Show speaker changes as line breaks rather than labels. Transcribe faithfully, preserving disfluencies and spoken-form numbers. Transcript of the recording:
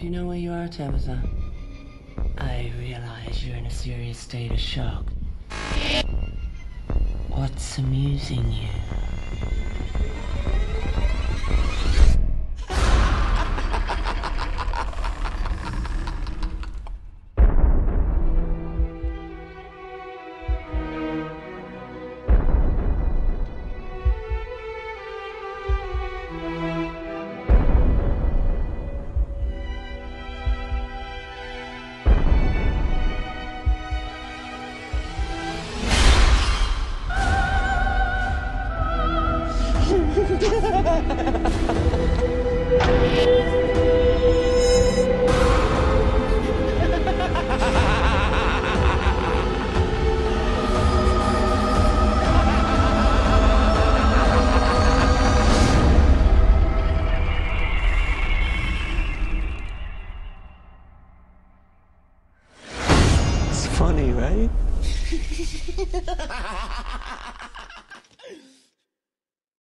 Do you know where you are, Tabitha? I realize you're in a serious state of shock. What's amusing you?
Funny, right?